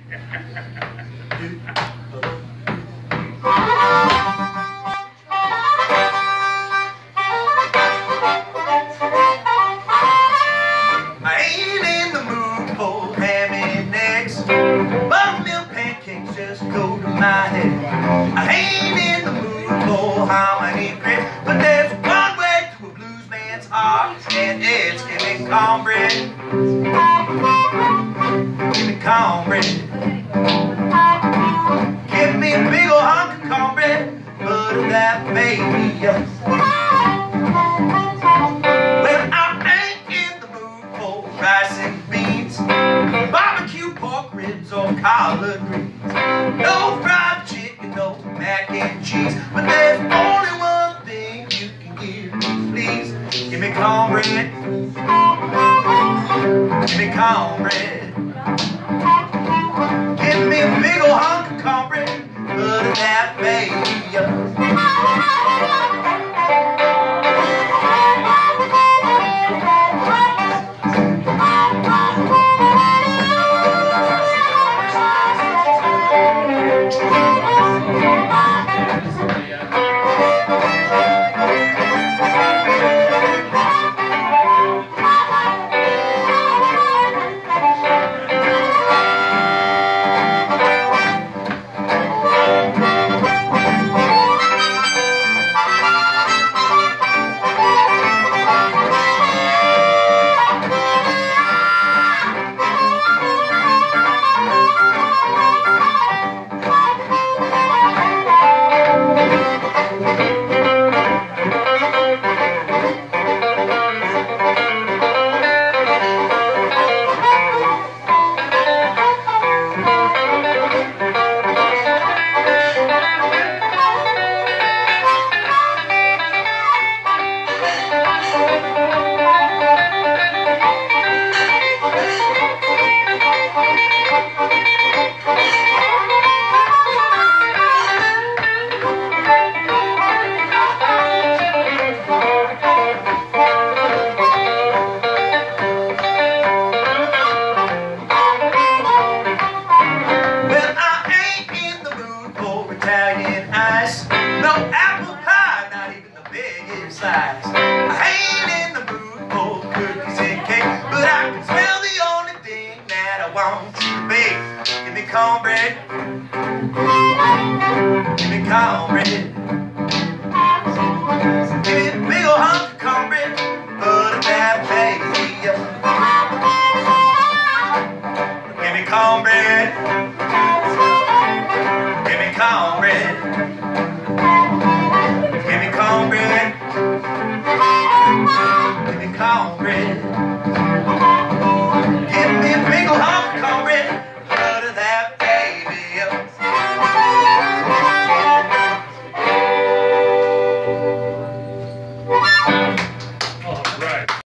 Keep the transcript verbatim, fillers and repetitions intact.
ain't in the mood for hammy necks. Buttermilk pancakes just go to my head. I ain't in the mood for harmony grits, but there's one way to a blues man's heart, and it's give me cornbread. Give me cornbread. Give me a big ol' hunk of cornbread, butter that baby up. Well, I ain't in the mood for rice and beans, barbecue pork ribs or collard greens, no fried chicken, no mac and cheese, but there's only one thing you can give me, please. Give me cornbread. Give me cornbread. Give me a big ol' hunk of cornbread, butter that baby up. No apple pie, not even the biggest size. I ain't in the mood for cookies and cake, but I can smell the only thing that I want you to bake. Give me cornbread. Give me cornbread. Give me a big ol' hunk of cornbread, butter that baby up. Give me cornbread. Give me cornbread.